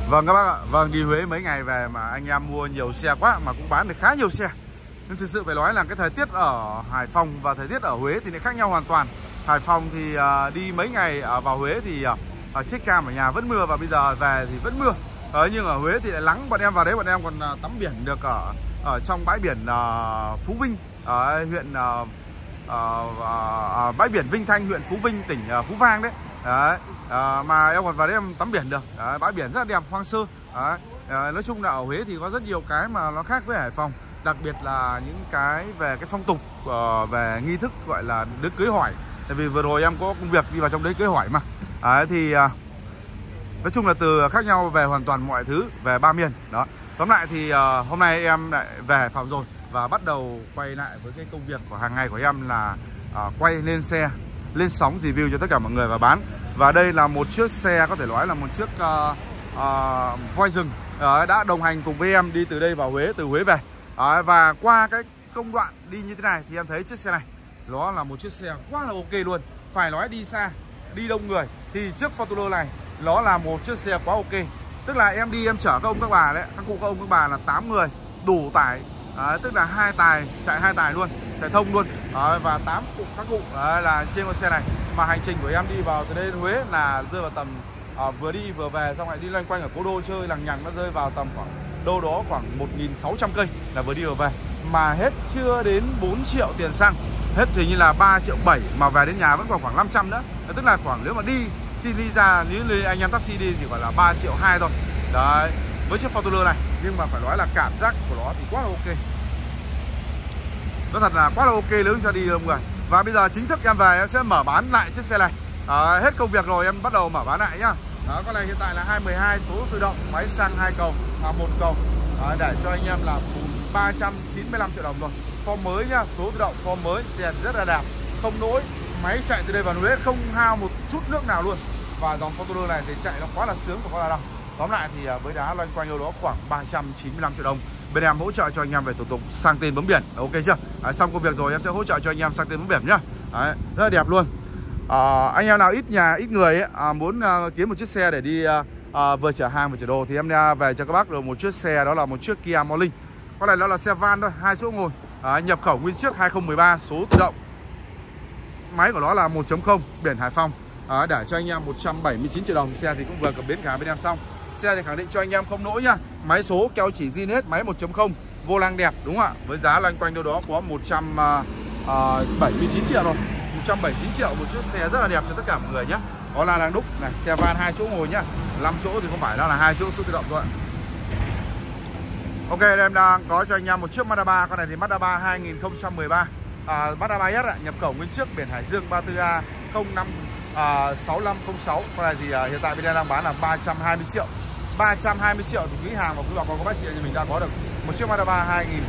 Vâng các bác ạ, vâng đi Huế mấy ngày về mà anh em mua nhiều xe quá mà cũng bán được khá nhiều xe. Nhưng thực sự phải nói là cái thời tiết ở Hải Phòng và thời tiết ở Huế thì lại khác nhau hoàn toàn. Hải Phòng thì đi mấy ngày vào Huế thì check cam ở nhà vẫn mưa và bây giờ về thì vẫn mưa. Nhưng ở Huế thì lại nắng, bọn em vào đấy bọn em còn tắm biển được ở trong bãi biển Phú Vinh, ở huyện bãi biển Vinh Thanh, huyện Phú Vinh, tỉnh Phú Vang đấy. Đấy. Mà em còn vào đấy em tắm biển được. Đấy, bãi biển rất là đẹp, hoang sơ. Đấy. Nói chung là ở Huế thì có rất nhiều cái mà nó khác với Hải Phòng, đặc biệt là những cái về cái phong tục, về nghi thức gọi là đám cưới hỏi. Tại vì vừa rồi em có công việc đi vào trong đấy cưới hỏi mà. Đấy, thì nói chung là từ khác nhau về hoàn toàn mọi thứ, về ba miền đó. Tóm lại thì hôm nay em lại về Hải Phòng rồi và bắt đầu quay lại với cái công việc của hàng ngày của em là quay lên xe, lên sóng review cho tất cả mọi người và bán. Và đây là một chiếc xe có thể nói là một chiếc voi rừng đã đồng hành cùng với em đi từ đây vào Huế, từ Huế về. Và qua cái công đoạn đi như thế này thì em thấy chiếc xe này nó là một chiếc xe quá là ok luôn. Phải nói đi xa, đi đông người thì chiếc Fortuner này nó là một chiếc xe quá ok. Tức là em đi em chở các ông các bà đấy, các cụ các ông các bà là 8 người đủ tải. Tức là 2 tài, chạy 2 tài luôn, chạy thông luôn. Và 8 cụ các cụ là trên con xe này. Mà hành trình của em đi vào từ đây đến Huế là rơi vào tầm vừa đi vừa về, xong lại đi loanh quanh ở Cố Đô chơi lằng nhằng, nó rơi vào tầm khoảng đâu đó khoảng 1.600 cây là vừa đi vừa về. Mà hết chưa đến 4 triệu tiền xăng, hết thì như là 3,7 triệu, mà về đến nhà vẫn còn khoảng 500 nữa. Tức là khoảng nếu mà đi ra nếu anh em taxi đi thì gọi là 3,2 triệu thôi. Đấy, với chiếc Fortuner này. Nhưng mà phải nói là cảm giác của nó thì quá là ok. Nó thật là quá là ok nếu cho đi mọi người. Và bây giờ chính thức em về em sẽ mở bán lại chiếc xe này. Hết công việc rồi em bắt đầu mở bán lại nhá. Con này hiện tại là 212 số tự động, máy xăng 2 cầu, 1 cầu. Để cho anh em là 395 triệu đồng rồi. Form mới nhá, số tự động form mới, xe rất là đẹp, không lỗi. Máy chạy từ đây vào Huế không hao một chút nước nào luôn. Và dòng Fortuner này thì chạy nó quá là sướng và quá là đau. Tóm lại thì với giá loanh quanh đâu đó khoảng 395 triệu đồng. Bên em hỗ trợ cho anh em về thủ tục sang tên bấm biển, ok chưa? Xong công việc rồi em sẽ hỗ trợ cho anh em sang tên bấm biển nhá. Rất là đẹp luôn. Anh em nào ít nhà, ít người ấy, muốn kiếm một chiếc xe để đi vừa chở hàng vừa chở đồ thì em về cho các bác được một chiếc xe, đó là một chiếc Kia Morning. Con này nó là xe van thôi, 2 chỗ ngồi, nhập khẩu nguyên chiếc 2013, số tự động. Máy của nó là 1.0, biển Hải Phòng. Để cho anh em 179 triệu đồng. Xe thì cũng vừa cập bến cả bên em xong. Xe thì khẳng định cho anh em không lỗi nhá. Máy số keo chỉ zin hết, máy 1.0, vô lăng đẹp đúng không ạ? Với giá loanh quanh đâu đó có 179 triệu rồi. 179 triệu một chiếc xe rất là đẹp cho tất cả mọi người nhé. Đó là đang đúc này, xe van 2 chỗ ngồi nhá. 5 chỗ thì không phải là 2 chỗ số tự động thôi. Ok, đây em đang có cho anh em một chiếc Mazda 3. Con này thì Mazda 3 2013, Mazda 3S nhập khẩu nguyên chiếc, biển Hải Dương 34A 056506. Con này thì hiện tại bên em đang bán là 320 triệu. 320 triệu thì quý hàng và quý bà con các bác chị anh mình đã có được một chiếc Mazda 3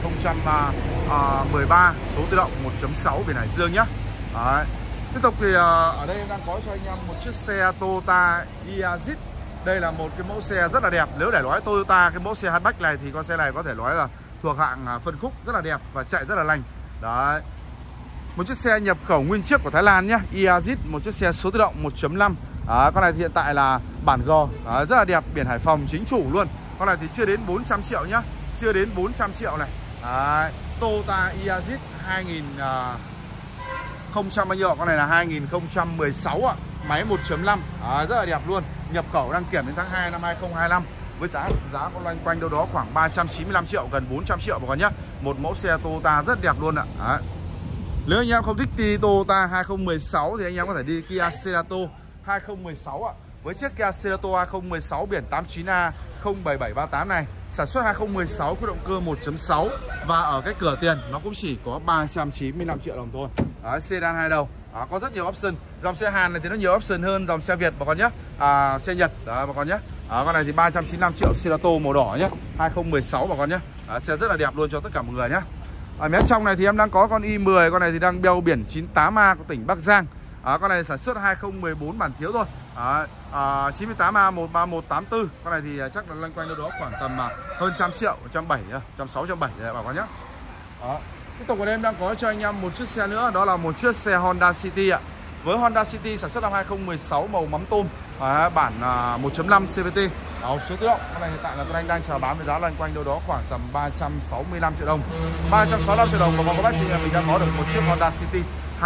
2013 số tự động 1.6 biển Hải Dương nhá. Đấy. Tiếp tục thì ở đây em đang có cho anh em một chiếc xe Toyota Yaris. Đây là một cái mẫu xe rất là đẹp. Nếu để nói Toyota cái mẫu xe hatchback này thì con xe này có thể nói là thuộc hạng phân khúc rất là đẹp và chạy rất là lành. Đấy. Một chiếc xe nhập khẩu nguyên chiếc của Thái Lan nhá, Yaris, một chiếc xe số tự động 1.5. Con này thì hiện tại là bản G, rất là đẹp, biển Hải Phòng chính chủ luôn. Con này thì chưa đến 400 triệu nhá, chưa đến 400 triệu này. Toyota Yaris 2000 không trăm bao nhiêu, con này là 2016 ạ, máy 1.5, rất là đẹp luôn. Nhập khẩu đăng kiểm đến tháng 2 năm 2025 với giá có loanh quanh đâu đó khoảng 395 triệu, gần 400 triệu mà con nhá. Một mẫu xe Toyota rất đẹp luôn ạ. Nếu anh em không thích đi Toyota 2016 thì anh em có thể đi Kia Cerato 2016 ạ. Với chiếc Kia Cerato 2016 biển 89A 07738 này, sản xuất 2016, có động cơ 1.6 và ở cái cửa tiền nó cũng chỉ có 395 triệu đồng thôi. Sedan 2 đầu. Có rất nhiều option. Dòng xe Hàn này thì nó nhiều option hơn dòng xe Việt bà con nhé. Xe Nhật bà con nhé. Con này thì 395 triệu, Cerato màu đỏ nhé, 2016 bà con nhé. Xe rất là đẹp luôn cho tất cả mọi người nhé. Ở mé trong này thì em đang có con i10, con này thì đang đeo biển 98A của tỉnh Bắc Giang. Con này sản xuất 2014 bản thiếu thôi. 98A 13184. Con này thì chắc là loanh quanh đâu đó khoảng tầm hơn 100 triệu, 170, 160, 170 bà con nhé. Tiếp tục ở đây em đang có cho anh em một chiếc xe nữa, đó là một chiếc xe Honda City ạ. với Honda City sản xuất năm 2016 màu mắm tôm, bản 1.5 CVT. Số tự động con này hiện tại là Tuấn Anh đang chào bán với giá loanh quanh đâu đó khoảng tầm 365 triệu đồng. 365 triệu đồng và các bác chị em mình đang có được một chiếc Honda City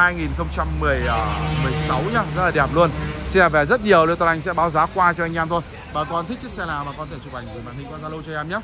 2016 nhá, rất là đẹp luôn. Xe về rất nhiều nên Tuấn Anh sẽ báo giá qua cho anh em thôi. Bà con thích chiếc xe nào mà con thể chụp ảnh gửi màn hình qua Zalo cho em nhé.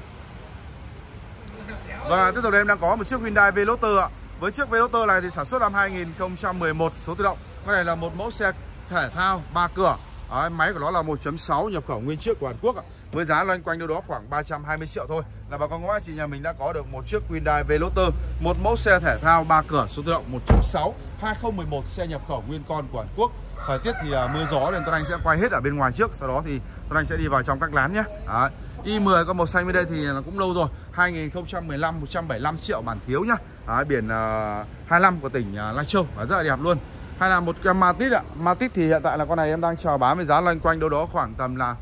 Và tiếp tục đây em đang có một chiếc Hyundai Veloster ạ. Với chiếc Veloster này thì sản xuất năm 2011, số tự động. Cái này là một mẫu xe thể thao 3 cửa. Máy của nó là 1.6 nhập khẩu nguyên chiếc của Hàn Quốc ạ. Với giá loanh quanh đâu đó khoảng 320 triệu thôi là bà con các bác chị nhà mình đã có được một chiếc Hyundai Veloster, một mẫu xe thể thao 3 cửa số tự động 1.6 2011, xe nhập khẩu nguyên con của Hàn Quốc. Thời tiết thì mưa gió nên Tuấn Anh sẽ quay hết ở bên ngoài trước, sau đó thì Tuấn Anh sẽ đi vào trong các lán nhé. i10 con màu xanh bên đây thì là cũng lâu rồi, 2015 175 triệu bản thiếu nhá. Biển 25 của tỉnh Lai Châu, rất là đẹp luôn. Hay là một cái Matiz ạ. Matiz thì hiện tại là con này em đang chào bán với giá loanh quanh đâu đó khoảng tầm là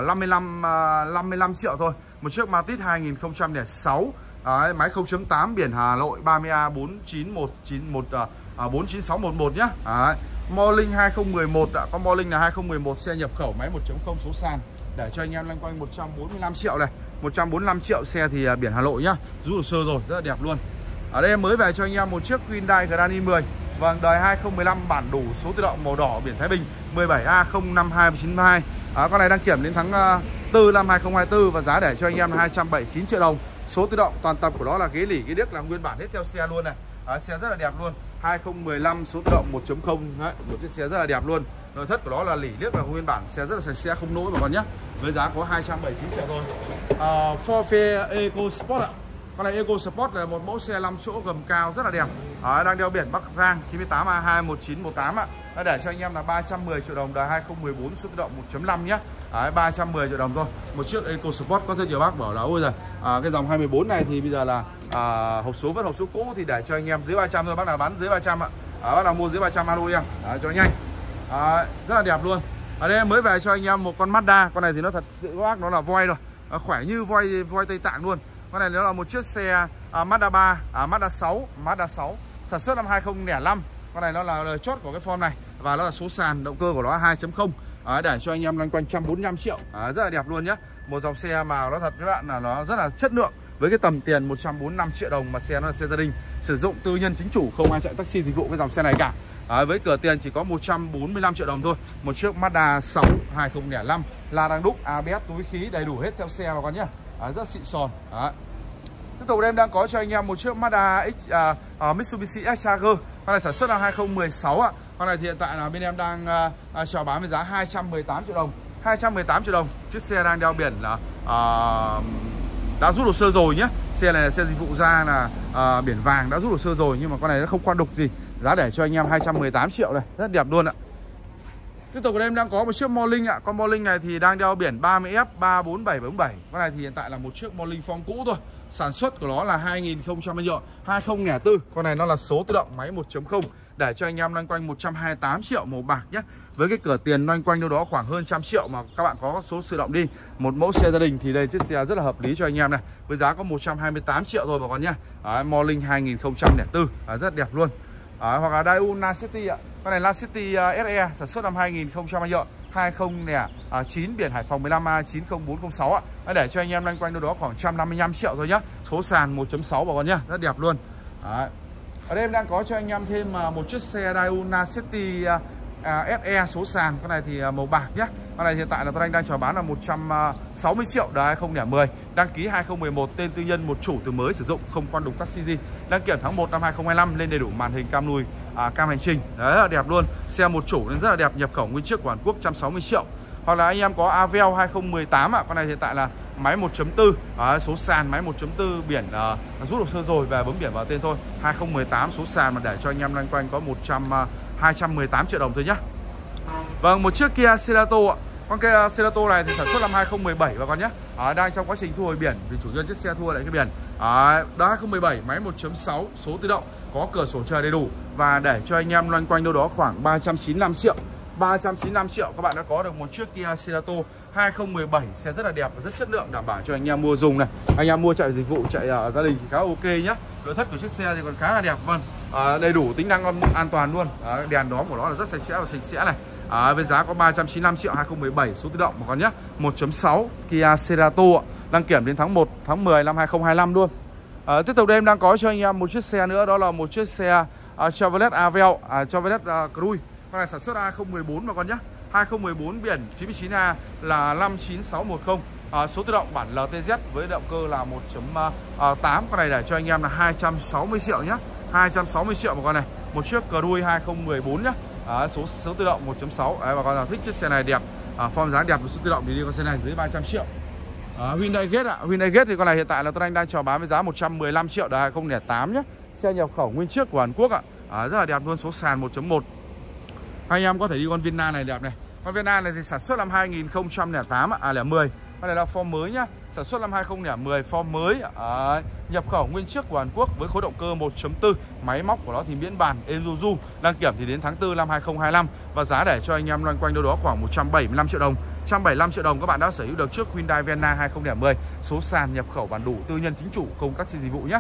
55 triệu thôi. Một chiếc Matiz 2006, máy 0.8, biển Hà Nội 30A 49611 nhá. Morning 2011 ạ. Con Morning là 2011, xe nhập khẩu, máy 1.0 số sàn. Để cho anh em loanh quanh 145 triệu này. 145 triệu, xe thì biển Hà Nội nhá. Rút hồ sơ rồi, rất là đẹp luôn. Ở đây em mới về cho anh em một chiếc Hyundai Grand i10. Vâng, đời 2015, bản đủ, số tự động, màu đỏ, biển Thái Bình 17A052992. Con này đăng kiểm đến tháng 4 năm 2024 và giá để cho anh em là 279 triệu đồng. Số tự động, toàn tập của nó là ghế lỉ, ghế điếc là nguyên bản hết theo xe luôn này. Xe rất là đẹp luôn. 2015, số tự động 1.0 đấy, một chiếc xe rất là đẹp luôn. Nội thất của nó là lỉ liếc là nguyên bản, xe rất là sạch sẽ không lỗi mà con nhé. Với giá có 279 triệu thôi. Ford Eco Sport ạ. Con này Eco Sport là một mẫu xe 5 chỗ gầm cao rất là đẹp. Đang đeo biển Bắc Giang 98A21918 ạ. Để cho anh em là 310 triệu đồng, đời 2014, số tự động 1.5 nhé. 310 triệu đồng thôi. Một chiếc Eco Sport. Có rất nhiều bác bảo là ôi giời, cái dòng 2014 này thì bây giờ là hộp số vẫn hộp số cũ thì để cho anh em dưới 300 thôi. Bác nào bán dưới 300 ạ. Bác nào mua dưới 300 alo em cho nhanh. Rất là đẹp luôn. Ở đây em mới về cho anh em một con Mazda. Con này thì nó thật sự bác, nó là voi rồi, khỏe như voi Tây Tạng luôn. Con này nó là một chiếc xe Mazda 3, Mazda 6 sản xuất năm 2005. Con này nó là lời chót của cái form này và nó là số sàn, động cơ của nó 2.0. Để cho anh em loanh quanh 145 triệu. Rất là đẹp luôn nhé. Một dòng xe mà nó thật với bạn là nó rất là chất lượng. Với cái tầm tiền 145 triệu đồng mà xe nó là xe gia đình, sử dụng tư nhân chính chủ, không ai chạy taxi dịch vụ cái dòng xe này cả. Với cửa tiền chỉ có 145 triệu đồng thôi. Một chiếc Mazda 6 2005, la đăng đúc, ABS, túi khí đầy đủ hết theo xe mà con nhé. Rất xịn sòn. Tiếp tục em đang có cho anh em một chiếc Mazda Mitsubishi X-Trager. Con này sản xuất năm 2016 ạ. Con này thì hiện tại là bên em đang chào bán với giá 218 triệu đồng. 218 triệu đồng. Chiếc xe đang đeo biển là đã rút hồ sơ rồi nhé. Xe này là xe dịch vụ ra là biển vàng, đã rút hồ sơ rồi nhưng mà con này nó không qua đục gì. Giá để cho anh em 218 triệu này, rất đẹp luôn ạ. Tiếp tục ở đây em đang có một chiếc Morning ạ. Con Morning này thì đang đeo biển 30F 34777. Con này thì hiện tại là một chiếc Morning form cũ thôi. Sản xuất của nó là 2004. Con này nó là số tự động, máy 1.0. Để cho anh em loanh quanh 128 triệu, màu bạc nhé. Với cái cửa tiền loanh quanh đâu đó khoảng hơn 100 triệu mà các bạn có số tự động đi. Một mẫu xe gia đình thì đây chiếc xe rất là hợp lý cho anh em này. Với giá có 128 triệu thôi bà con nhé. Morning 2004, rất đẹp luôn. Hoặc là Daewoo Lacetti ạ. Con này Lacetti SE sản xuất năm 2009, biển Hải Phòng 15A90406 ạ. Để cho anh em loanh quanh đâu đó khoảng 155 triệu thôi nhá. Số sàn 1.6 bà con nhá, rất đẹp luôn. Ở đây em đang có cho anh em thêm một chiếc xe Daewoo Lacetti SE số sàn. Con này thì màu bạc nhé. Con này hiện tại là Tuấn Anh đang chào bán là 160 triệu, đời 2010, đăng ký 2011, tên tư nhân, một chủ từ mới sử dụng, không quan đục taxi gì. Đăng kiểm tháng 1 năm 2025, lên đầy đủ màn hình cam lùi, cam hành trình. Đấy là đẹp luôn. Xe một chủ nên rất là đẹp, nhập khẩu nguyên chiếc của Hàn Quốc 160 triệu. Hoặc là anh em có Avel 2018 ạ. Con này hiện tại là máy 1.4, số sàn máy 1.4, biển rút hồ sơ rồi, về bấm biển vào tên thôi. 2018 số sàn mà để cho anh em loanh quanh có 218 triệu đồng thôi nhá. Vâng, một chiếc Kia Cerato ạ. Con Kia Cerato này thì sản xuất năm 2017 bà con nhé. Đang trong quá trình thu hồi biển vì chủ nhân chiếc xe thua lại cái biển. Đó 2017, máy 1.6, số tự động, có cửa sổ trời đầy đủ và để cho anh em loanh quanh đâu đó khoảng 395 triệu. 395 triệu các bạn đã có được một chiếc Kia Cerato 2017, xe rất là đẹp và rất chất lượng, đảm bảo cho anh em mua dùng này. Anh em mua chạy dịch vụ, chạy gia đình thì khá ok nhé. Nội thất của chiếc xe thì còn khá là đẹp. Vâng, Đầy đủ tính năng an toàn luôn. Đèn đóm của nó là rất sạch sẽ và sạch sẽ này. Với giá có 395 triệu 2017, số tự động mà con nhé. 1.6 Kia Cerato đăng kiểm đến tháng 1 tháng 10 năm 2025 luôn. Tiếp tục đây em đang có cho anh em một chiếc xe nữa, đó là một chiếc xe Chevrolet Aveo, Chevrolet Cruze. Con này sản xuất 2014 mà con nhé. 2014 biển 99A là 59610. Số tự động bản LTZ với động cơ là 1.8. Con này để cho anh em là 260 triệu nhé. 260 triệu một con này. Một chiếc Cruze 2014 nhé. Số tự động 1.6. Bà con nào thích chiếc xe này đẹp, form dáng đẹp của số tự động thì đi con xe này dưới 300 triệu. Hyundai Getz ạ. Hyundai Getz thì con này hiện tại là Tuấn Anh đang chào bán với giá 115 triệu đời 2008 nhé. Xe nhập khẩu nguyên chiếc của Hàn Quốc ạ. Rất là đẹp luôn, số sàn 1.1. Anh em có thể đi con Vienna này đẹp này. Con Vienna này thì sản xuất năm 2008 ạ, 10. Con này là form mới nhá, sản xuất năm 2010, form mới, nhập khẩu nguyên chiếc của Hàn Quốc với khối động cơ 1.4, máy móc của nó thì miễn bàn, êm du du, đăng kiểm thì đến tháng 4 năm 2025 và giá để cho anh em loanh quanh đâu đó khoảng 175 triệu đồng. 175 triệu đồng các bạn đã sở hữu được chiếc Hyundai Vienna 2010, số sàn nhập khẩu bản đủ, tư nhân chính chủ, không taxi dịch vụ nhé.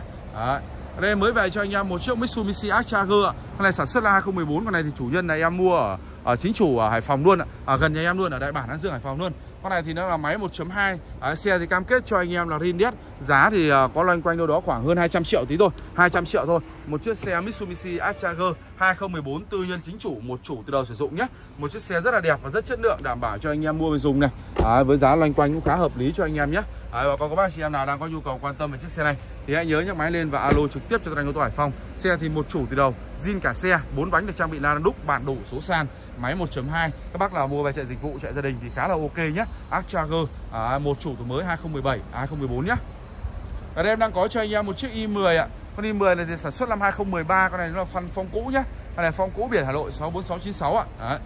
Ở đây mới về cho anh em một chiếc Mitsubishi X-Trager ạ. Con này sản xuất là 2014, con này thì chủ nhân này em mua ở chính chủ ở Hải Phòng luôn ạ, gần nhà em luôn, ở Đại Bản An Dương Hải Phòng luôn. Con này thì nó là máy 1.2, xe thì cam kết cho anh em là Rindex, giá thì có loanh quanh đâu đó khoảng hơn 200 triệu tí thôi, 200 triệu thôi. Một chiếc xe Mitsubishi X-Trager 2014 tư nhân chính chủ, một chủ từ đầu sử dụng nhé. Một chiếc xe rất là đẹp và rất chất lượng, đảm bảo cho anh em mua về dùng này. Với giá loanh quanh cũng khá hợp lý cho anh em nhé. Và còn có bác chị em nào đang có nhu cầu quan tâm về chiếc xe này thì hãy nhớ nhấc máy lên và alo trực tiếp cho Tuấn Anh ô tô Hải Phòng. Xe thì một chủ từ đầu, zin cả xe, 4 bánh được trang bị la đúc, bản đủ, số sàn, máy 1.2. Các bác nào mua về chạy dịch vụ, chạy gia đình thì khá là ok nhé. X-Trager một chủ từ mới 2017, 2014 nhé. Ở đây em đang có cho anh em một chiếc i10 ạ. Con i10 này thì sản xuất năm 2013, con này nó là phong cũ nhé. Con này phong cũ biển Hà Nội 64696 ạ.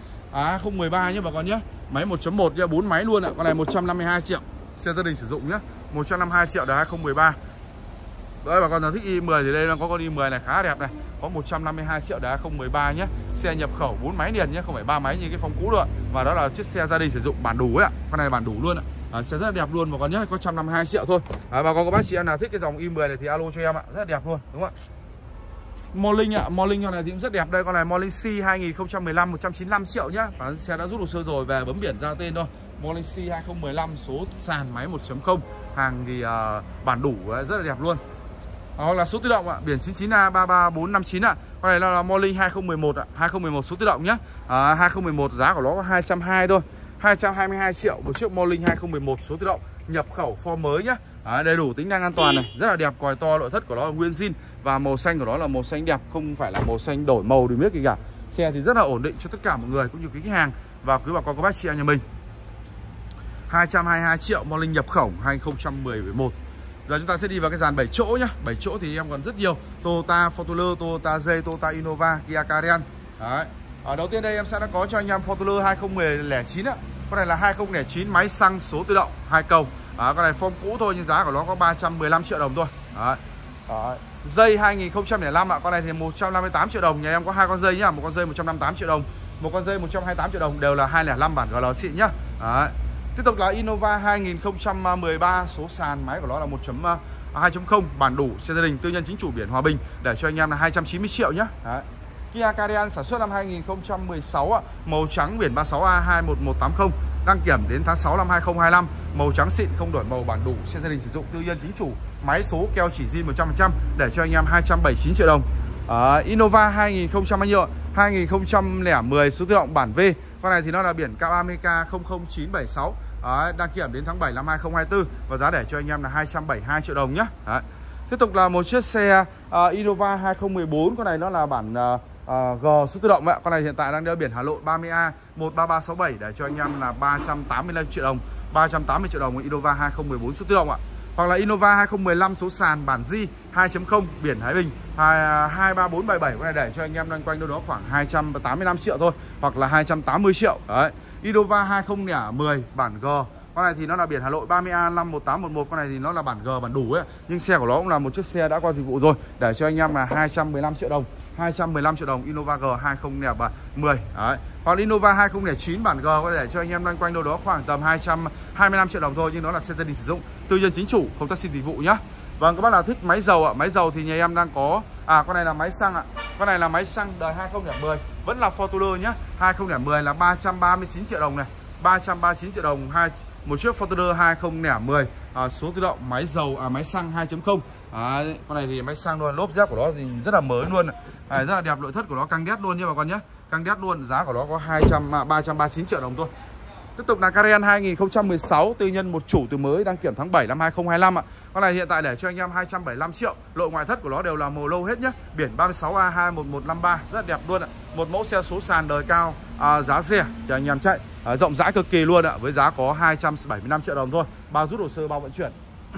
2013 nhé bà con nhé. Máy 1.1 nha, 4 máy luôn ạ. Con này 152 triệu. Xe gia đình sử dụng nhé. 152 triệu đời 2013. Đấy, bà con nào thích i10 thì đây là có con i10 này khá đẹp này. Có 152 triệu đời 2013 nhé. Xe nhập khẩu 4 máy liền nhé, không phải 3 máy như cái phong cũ đâu ạ. Và đó là chiếc xe gia đình sử dụng bản đủ ấy ạ. Con này bản đủ luôn ạ. Xe rất là đẹp luôn bà con nhé, có 152 triệu thôi. Bà con có bác chị em nào thích cái dòng i10 này thì alo cho em ạ, rất là đẹp luôn, đúng không ạ? Morning ạ, Morning con này thì cũng rất đẹp đây, con này Morning C 2015 195 triệu nhá. Và xe đã rút hồ sơ rồi, về bấm biển ra tên thôi. Morning C 2015, số sàn, máy 1.0, hàng thì bản đủ rất là đẹp luôn. Hoặc là số tự động ạ, biển 99A 33459 ạ. Con này là Morning 2011 ạ, 2011 số tự động nhá. 2011 giá của nó có 220 thôi. 222 triệu một chiếc Morning 2011 số tự động, nhập khẩu form mới nhá. Đầy đủ tính năng an toàn này, rất là đẹp, còi to, nội thất của nó là nguyên zin và màu xanh của nó là màu xanh đẹp, không phải là màu xanh đổi màu được biết gì cả. Xe thì rất là ổn định cho tất cả mọi người cũng như quý khách hàng và quý bà con có bác chị em nhà mình. 222 triệu Morning nhập khẩu 2011. Giờ chúng ta sẽ đi vào cái dàn 7 chỗ nhá. 7 chỗ thì em còn rất nhiều. Toyota Fortuner, Toyota J, Toyota Innova, Kia Carnival. Đấy. Đầu tiên đây em sẽ đã có cho anh em Fortuner 2009 á. Con này là 2009, máy xăng, số tự động, 2 cầu. Con này form cũ thôi nhưng giá của nó có 315 triệu đồng thôi. Đấy. Dây 2005 ạ, con này thì 158 triệu đồng. Nhà em có 2 con dây nhá, một con dây 158 triệu đồng, một con dây 128 triệu đồng, đều là 205 bản GL xịn nhá. Đấy. Tiếp tục là Innova 2013, số sàn, máy của nó là 2.0, bản đủ, xe gia đình, tư nhân chính chủ, biển Hòa Bình, để cho anh em là 290 triệu nhá. Đấy. Kia Carnival sản xuất năm 2016 ạ, màu trắng, biển 36A21180, đăng kiểm đến tháng 6 năm 2025, màu trắng xịn, không đổi màu, bản đủ, xe gia đình sử dụng, tư nhân chính chủ, máy số, keo chỉ zin 100%, để cho anh em 279 triệu đồng. Innova 2010 số tự động bản V. Con này thì nó là biển K30K 00976, đăng kiểm đến tháng 7 năm 2024 và giá để cho anh em là 272 triệu đồng nhé. Tiếp tục là một chiếc xe Innova 2014, con này nó là bản G số tự động ạ. Con này hiện tại đang đeo biển Hà Nội 30A 13367, để cho anh em là 385 triệu đồng, 380 triệu đồng Innova 2014 số tự động ạ. Hoặc là Innova 2015 số sàn, bản G 2.0, biển Thái Bình 23477, con này để cho anh em loanh quanh đâu đó khoảng 285 triệu thôi, hoặc là 280 triệu. Đấy. Innova 2010 bản G, con này thì nó là biển Hà Nội 30A 51811, con này thì nó là bản G, bản đủ ấy, nhưng xe của nó cũng là một chiếc xe đã qua dịch vụ rồi, để cho anh em là 215 triệu đồng. 215 triệu đồng Innova G 2010. Đấy. Còn Innova 2009 bản G có để cho anh em loanh quanh đâu đó khoảng tầm 225 triệu đồng thôi, nhưng nó là xe gia đình sử dụng, tư nhân chính chủ, không taxi dịch vụ nhá. Vâng, các bác nào thích máy dầu ạ, máy dầu thì nhà em đang có con này là máy xăng ạ. Con này là máy xăng đời 2010, vẫn là Fortuner nhá. 2010 là 339 triệu đồng này. 339 triệu đồng một chiếc Fortuner 2010 số tự động, máy dầu máy xăng 2.0. Con này thì máy xăng luôn, lốp dép của nó thì rất là mới luôn. Rất là đẹp, nội thất của nó căng đét luôn nha bà con nhé. Căng đét luôn, giá của nó có 339 triệu đồng thôi. Tiếp tục là Cayenne 2016, tư nhân một chủ từ mới, đăng kiểm tháng 7 năm 2025 ạ. Con này hiện tại để cho anh em 275 triệu. Lộ ngoại thất của nó đều là màu lâu hết nhé. Biển 36A21153, rất là đẹp luôn ạ. Một mẫu xe số sàn đời cao, giá rẻ cho anh em chạy, rộng rãi cực kỳ luôn ạ. Với giá có 275 triệu đồng thôi, bao rút hồ sơ, bao vận chuyển.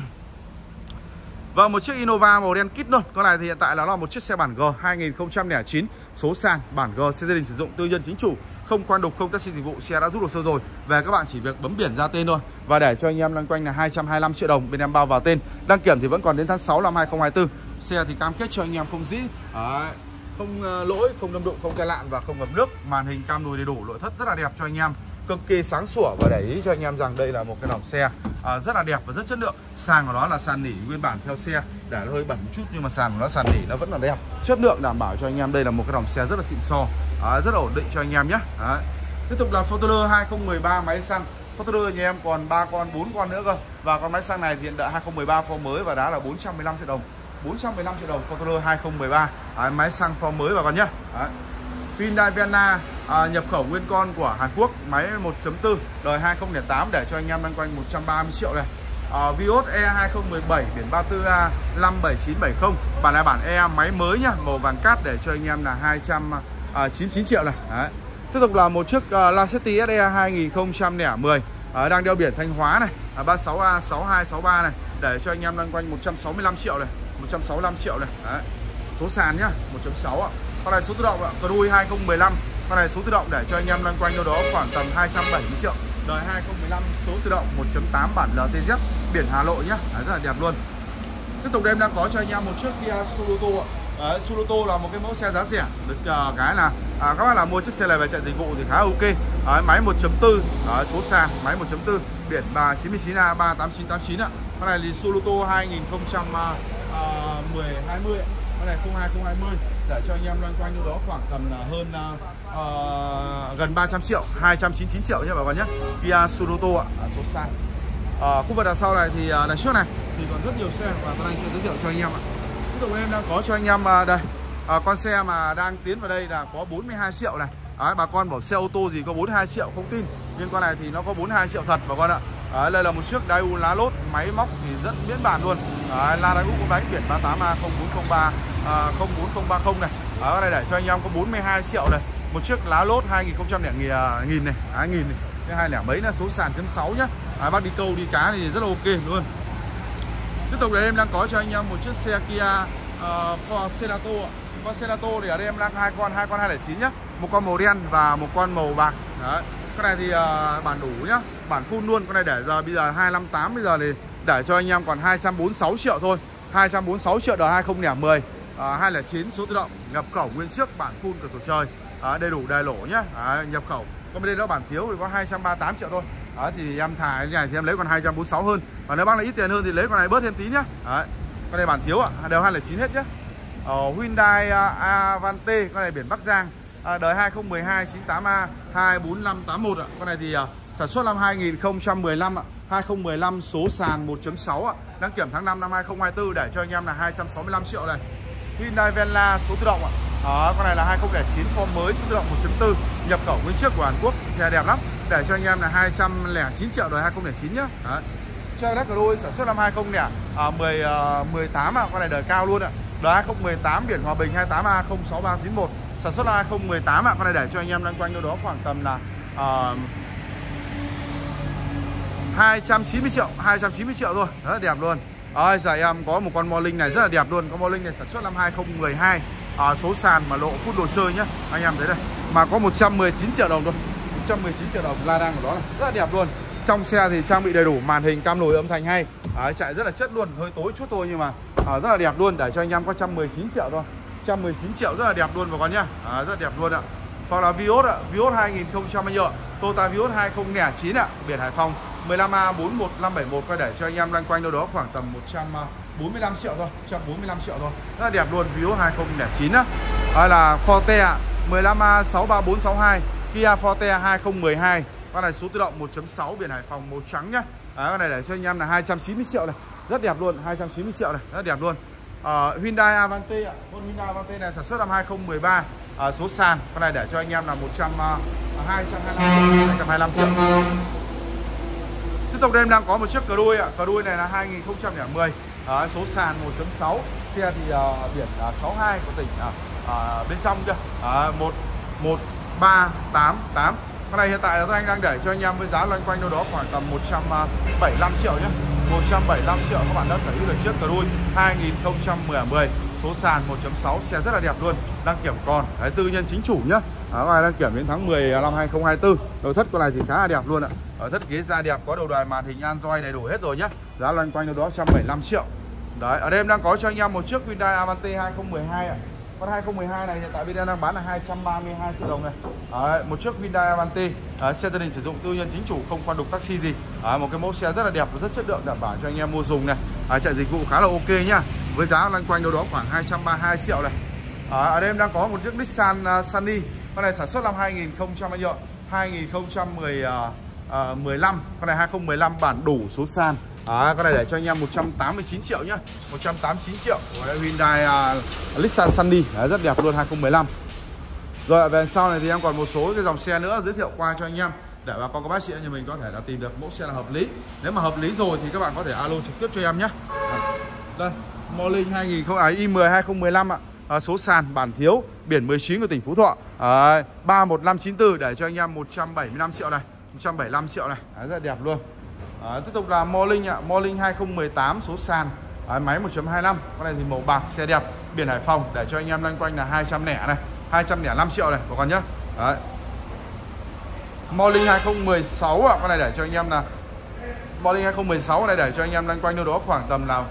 Và một chiếc Innova màu đen kít luôn. Con này thì hiện tại là một chiếc xe bản G 2009, số sàn bản G, xe gia đình sử dụng, tư nhân chính chủ, không quan đục, không taxi dịch vụ, xe đã rút hồ sơ rồi. Về các bạn chỉ việc bấm biển ra tên thôi. Và để cho anh em loanh quanh là 225 triệu đồng, bên em bao vào tên. Đăng kiểm thì vẫn còn đến tháng 6 năm 2024. Xe thì cam kết cho anh em không dĩ, không lỗi, không đâm đụng, không tai nạn và không ngập nước. Màn hình cam lùi đầy đủ, nội thất rất là đẹp cho anh em, cực kỳ sáng sủa. Và để ý cho anh em rằng đây là một cái dòng xe rất là đẹp và rất chất lượng. Sàn của nó là sàn nỉ nguyên bản theo xe, để nó hơi bẩn một chút nhưng mà sàn của nó sàn nỉ nó vẫn là đẹp, chất lượng đảm bảo cho anh em. Đây là một cái dòng xe rất là xịn xò, rất là ổn định cho anh em nhé. Tiếp tục là Fortuner 2013 máy xăng. Fortuner nhà em còn 3 con 4 con nữa cơ. Và con máy xăng này thì hiện tại 2013 form mới và giá là 415 triệu đồng. 415 triệu đồng Fortuner 2013 máy xăng form mới bà con nhé. Hyundai Verna nhập khẩu nguyên con của Hàn Quốc, máy 1.4 đời 2008, để cho anh em loanh quanh 130 triệu này. Vios E 2017 biển 34A 57970, bản là bản E máy mới nhá, màu vàng cát, để cho anh em là 299 triệu này. Tiếp tục là một chiếc Lacetti SE 2010 đang đeo biển Thanh Hóa này, 36A 6263 này, để cho anh em loanh quanh 165 triệu này, 165 triệu này. Số sàn nhá, 1.6 ạ. Con này số tự động ạ, Cruise 2015. Con này số tự động để cho anh em loanh quanh đâu đó khoảng tầm 270 triệu. Đời 2015, số tự động 1.8 bản LTZ, biển Hà Nội nhá, rất là đẹp luôn. Tiếp tục em đang có cho anh em một chiếc Kia Sorento ạ. Sorento là một cái mẫu xe giá rẻ. Được cái là các bạn là mua chiếc xe này về chạy dịch vụ thì khá ok. Máy 1.4, số sàn, máy 1.4, biển 99A 38989 ạ. Con này thì Sorento 2020 ạ. Con này 02020, để cho anh em loanh quanh đâu đó khoảng tầm là hơn gần 300 triệu, 299 triệu nhé bà con nhé. Kia Sorento ạ, số sàn. Khu vực đằng sau này thì đằng trước này thì còn rất nhiều xe và con anh sẽ giới thiệu cho anh em ạ. Tiếp tục em đang có cho anh em đây con xe mà đang tiến vào đây là có 42 triệu này. Bà con bảo xe ô tô gì có 42 triệu không tin, nhưng con này thì nó có 42 triệu thật bà con ạ. Đây là một chiếc Daewoo lá lốt, máy móc thì rất miễn bàn luôn. La Daewoo có bánh biển 38A 0403 04030 này. Con này để cho anh em có 42 triệu này. Một chiếc lá lốt 2000 này, 2000 này. Cái 200 mấy là số sàn .6 nhá. Bác đi câu đi cá thì rất là ok luôn. Tiếp tục đây em đang có cho anh em một chiếc xe Kia Ford Cerato. Con Cerato thì ở đây em đang hai con 209 nhá. Một con màu đen và một con màu bạc. Đấy. Con này thì bản đủ nhá, bản full luôn. Con này để giờ bây giờ 258, bây giờ thì để cho anh em còn 246 triệu thôi. 246 triệu đời 2010, 209 số tự động, nhập khẩu nguyên chiếc, bản full cửa sổ trời, đầy đủ đầy lỗ nhá. Nhập khẩu. Còn bên đây nó bản thiếu thì có 238 triệu thôi. Thì em thả cái này thì em lấy còn 246 hơn. Và nếu bác là ít tiền hơn thì lấy con này bớt thêm tí nhá. Con này bản thiếu ạ, đều 209 hết nhá. Hyundai Avante, con này biển Bắc Giang, đời 2012 98A 24581 ạ. Con này thì sản xuất năm 2015 ạ. 2015 số sàn 1.6 ạ. Đăng kiểm tháng 5 năm 2024, để cho anh em là 265 triệu này. Hyundai Verna số tự động ạ. Con này là 2009 form mới, số tự động 1.4, nhập khẩu nguyên chiếc của Hàn Quốc, xe đẹp lắm. Để cho anh em là 209 triệu đời 2009 nhá. Chevrolet Cruze sản xuất năm 2018 ạ. Con này đời cao luôn ạ. Đời 2018, biển Hòa Bình 28A 06391, sản xuất năm 2018 ạ. Con này để cho anh em loanh quanh đâu đó khoảng tầm là 290 triệu thôi, rất là đẹp luôn. Giờ em có một con Morning này rất là đẹp luôn. Con Morning này sản xuất năm 2012, số sàn mà lộ full đồ chơi nhá. Anh em thấy đây, mà có 119 triệu đồng thôi. 119 triệu đồng la đăng của nó này, rất là đẹp luôn. Trong xe thì trang bị đầy đủ, màn hình cam lùi âm thanh hay. Chạy rất là chất luôn, hơi tối chút thôi nhưng mà rất là đẹp luôn. Để cho anh em có 119 triệu thôi. 119 triệu rất là đẹp luôn bà con nhá. Rất là đẹp luôn ạ. Hoặc là Vios ạ, Vios 2000 bao nhiêu ạ? Toyota Vios 2009 ạ, biển Hải Phòng, 15A 41571 coi để cho anh em loanh quanh đâu đó khoảng tầm 145 triệu thôi, 145 triệu thôi. Rất là đẹp luôn, Vios 2009 á. Đây là Forte 15A 63462, Kia Forte 2012. Con này số tự động 1.6 biển Hải Phòng màu trắng nhá. Con này để cho anh em là 290 triệu này. Rất đẹp luôn, 290 triệu này, rất đẹp luôn. Hyundai Avante ạ. Con Hyundai Avante này sản xuất năm 2013. Số sàn con này để cho anh em là 225 triệu. Tiếp tục đây em đang có một chiếc Cruise ạ. Cruise này là 2010. Số sàn 1.6. Xe thì biển 62 của tỉnh bên trong chưa? 11388. Con này hiện tại là anh đang để cho anh em với giá loanh quanh đâu đó khoảng tầm 175 triệu nhé. 175 triệu các bạn đã sở hữu được chiếc Cruise 2010. Số sàn 1.6, xe rất là đẹp luôn. Đăng kiểm còn, đấy, tư nhân chính chủ nhá. Con này đăng kiểm đến tháng 10 năm 2024. Nội thất con này thì khá là đẹp luôn ạ. Ở thất ghế da đẹp, có đầu đài màn hình Android đầy đủ hết rồi nhá. Giá loanh quanh đâu đó 175 triệu. Đấy, ở đây em đang có cho anh em một chiếc Hyundai Avante 2012 ạ. Con 2012 này hiện tại bên em đang bán là 232 triệu đồng này. Đấy, một chiếc Hyundai Avante, xe gia đình sử dụng tư nhân chính chủ, không khoan đục taxi gì. Một cái mẫu xe rất là đẹp và rất chất lượng, đảm bảo cho anh em mua dùng này. Chạy dịch vụ khá là ok nhá. Với giá loanh quanh đâu đó khoảng 232 triệu này. Ở đây em đang có một chiếc Nissan Sunny. Con này sản xuất năm 2015. Con này 2015 bản đủ số sàn. Con này để cho anh em 189 triệu nhá. 189 triệu của Hyundai Nissan Sunny. Rất đẹp luôn, 2015. Rồi về sau này thì em còn một số cái dòng xe nữa giới thiệu qua cho anh em, để bà con các bác chị nhà mình có thể là tìm được mẫu xe là hợp lý. Nếu mà hợp lý rồi thì các bạn có thể alo trực tiếp cho em nhé. Đây, Molin i10 2015 ạ. Số sàn bản thiếu, biển 19 của tỉnh Phú Thọ. 31594 để cho anh em 175 triệu này, 175 triệu này. Rất đẹp luôn. Tiếp tục là Molin ạ, Molin 2018 số sàn, máy 1.25. Con này thì màu bạc, xe đẹp, biển Hải Phòng để cho anh em loanh quanh là 200 lẻ này, 205 triệu này của con nhá. Đấy. Molin 2016 ạ, con này để cho anh em là Molin 2016 này để cho anh em loanh quanh đâu đó khoảng tầm là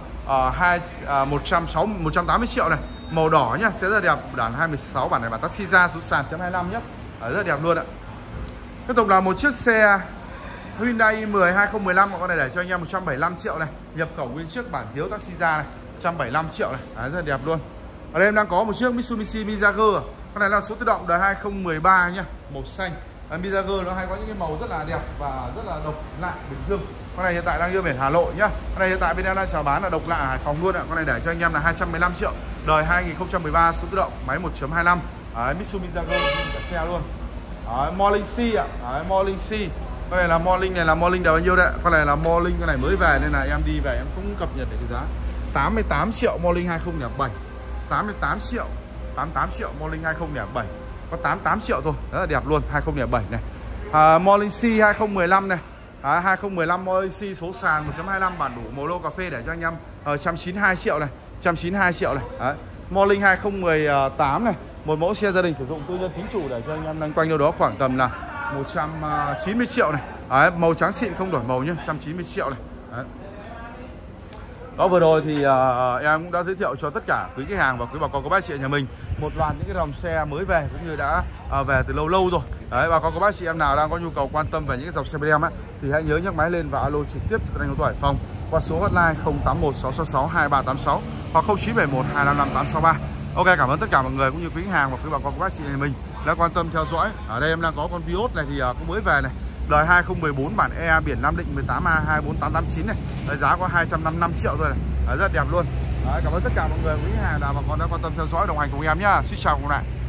180 triệu này, màu đỏ nhá, sẽ rất đẹp, bản 2016, bản này bản taxi ra, số sàn 1.25 nhá. Rất đẹp luôn ạ. Tiếp tục là một chiếc xe Hyundai i10 2015, con này để cho anh em 175 triệu này, nhập khẩu nguyên chiếc, bản thiếu taxi ra này, 175 triệu này. Rất đẹp luôn. Ở đây em đang có một chiếc Mitsubishi Mirage. Con này là số tự động đời 2013 nhá, màu xanh. Mirage nó hay có những cái màu rất là đẹp và rất là độc lạ, Bình Dương. Con này hiện tại đang đưa biển Hà Nội nhá. Con này hiện tại bên em đang chào bán là độc lạ Hải Phòng luôn ạ. Con này để cho anh em là 215 triệu, đời 2013, số tự động, máy 1.25. Mitsubishi Mirage cả xe luôn. Molin C ạ. Molin C. Con này là Molin đời bao nhiêu đấy? Con này là Molin, con này mới về nên là em đi về em không cập nhật được cái giá. 88 triệu Molin 2007. 88 triệu, 88 triệu Molin 2007. Có 88 triệu thôi, rất là đẹp luôn, 2007 này. Molin C 2015 này. 2015 Molin C số sàn 1.25 bản đủ, màu lô cà phê để cho anh em 192 triệu này, 192 triệu này. Molin 2018 này, một mẫu xe gia đình sử dụng tư nhân chính chủ để cho anh em loanh quanh đâu đó khoảng tầm là 190 triệu này. Màu trắng xịn không đổi màu nhá, 190 triệu này. Đó, vừa rồi thì em cũng đã giới thiệu cho tất cả quý khách hàng và quý bà con các bác chị nhà mình một loạt những cái dòng xe mới về, cũng như đã về từ lâu rồi. Đấy, bà con các bác chị em nào đang có nhu cầu quan tâm về những cái dòng xe bên em á, thì hãy nhớ nhấc máy lên và alo trực tiếp cho anh ô tô Hải Phòng qua số hotline 081 666 2386 hoặc 0971 255 863. Ok, cảm ơn tất cả mọi người cũng như quý khách hàng và quý bà con các bác chị nhà mình đã quan tâm theo dõi. Ở đây em đang có con Vios này thì cũng mới về này, đời 2014, bản E, biển Nam Định 18A 24889 này. Đấy, giá có 255 triệu thôi này. Rất đẹp luôn. Đấy, cảm ơn tất cả mọi người quý khách hàng nào mà còn đã quan tâm theo dõi đồng hành cùng em nhá. Xin chào các bạn.